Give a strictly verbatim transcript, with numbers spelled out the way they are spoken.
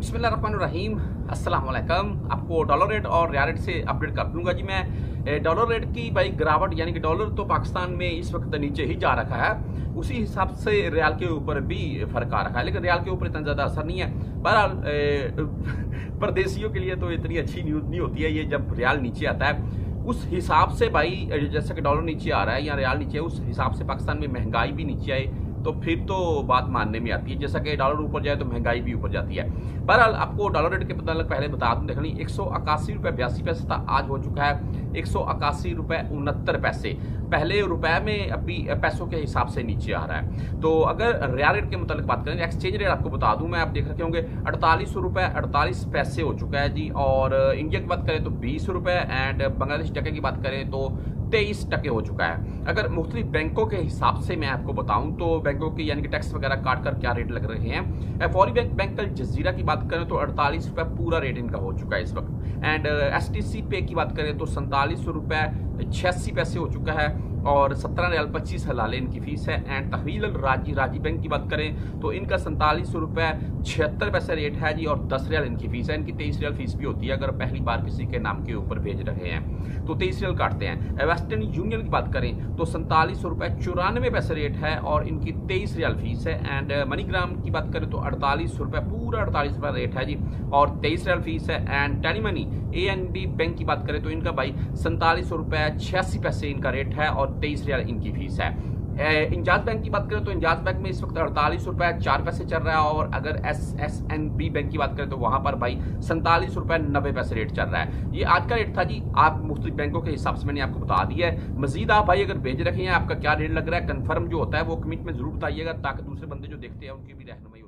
बिस्मिल्लाहिर्रहमानिर्रहीम, अस्सलाम वालेकुम। आपको डॉलर रेट और रियाल रेट से अपडेट कर दूंगा जी। मैं डॉलर रेट की भाई गिरावट यानी कि डॉलर तो पाकिस्तान में इस वक्त नीचे ही जा रखा है, उसी हिसाब से रियाल के ऊपर भी फर्क आ रखा है, लेकिन रियाल के ऊपर इतना ज़्यादा असर नहीं है। बहरहाल परदेशियों के लिए तो इतनी अच्छी न्यूज़ नहीं होती है ये, जब रियाल नीचे आता है उस हिसाब से भाई, जैसे कि डॉलर नीचे आ रहा है या रियाल नीचे है, उस हिसाब से पाकिस्तान में महंगाई भी नीचे आए तो फिर तो बात मानने में आती है। जैसा कि डॉलर ऊपर जाए तो महंगाई भी ऊपर जाती है। बहरहाल आपको डॉलर रेट के मतलब पहले बता दूं, देखनी एक सौ इक्यासी रुपये बयासी पैसे था, आज हो चुका है एक सौ इक्यासी रुपये उनहत्तर पैसे। पहले रुपए में अभी पैसों के हिसाब से नीचे आ रहा है। तो अगर रियाल रेट के मतलब बात करें, एक्सचेंज रेट आपको बता दूं मैं, आप देख रखे होंगे अड़तालीस रुपये अड़तालीस पैसे हो चुका है जी। और इंडिया की बात करें तो बीस रुपये एंड बांग्लादेश टके की बात करें तो तेईस टके हो चुका है। अगर मुख्तलिफ बैंकों के हिसाब से मैं आपको बताऊं तो बैंकों के यानी कि टैक्स वगैरह काट कर क्या रेट लग रहे हैं। फौरी बैंक बैंक कल जजीरा की बात करें तो अड़तालीस रुपये पूरा रेट इनका हो चुका है इस वक्त। एंड एस टी सी पे की बात करें तो सैंतालीस रुपये छियासी पैसे हो चुका है और सत्रह रियाल पच्चीस हलाले इनकी फीस है। एंड तहवील राजी राजी बैंक की बात करें तो इनका सैंतालीस रुपये छिहत्तर पैसे रेट है जी, और दस रियाल इनकी फीस है। इनकी तेईस रियाल फीस भी होती है अगर पहली बार किसी के नाम के ऊपर भेज रहे हैं तो तेईस रियाल काटते हैं। वेस्टर्न यूनियन की बात करें तो सैंतालीस रुपये चौरानवे पैसे रेट है और इनकी तेईस रियाल फीस है। एंड मनीग्राम की बात करें तो अड़तालीस रुपये पूरा अड़तालीस रुपये रेट है जी और तेईस रियाल फीस है। And Telemoney A N D bank की बात करें तो इनका भाई सैंतालीस रुपये छियासी पैसे इनका रेट है और तेईस रियाल इनकी फीस है। इंजाज बैंक की बात करें तो इंजाज बैंक में इस वक्त अड़तालीस रुपये चार पैसे चल रहा है और अगर S S N B bank की बात करें तो वहां पर भाई सैंतालीस रुपये नब्बे पैसे रेट चल रहा है। ये आज का रेट था जी, आप मुख्तलिफ बैंकों के हिसाब से मैंने आपको बता दिया है। मजीद आप भाई अगर भेज रखे हैं, आपका क्या रेट लग रहा है, कंफर्म जो होता है वो कमेंट में जरूर बताइएगा ताकि दूसरे बंदे जो देखते हैं उनकी भी रहनुमाई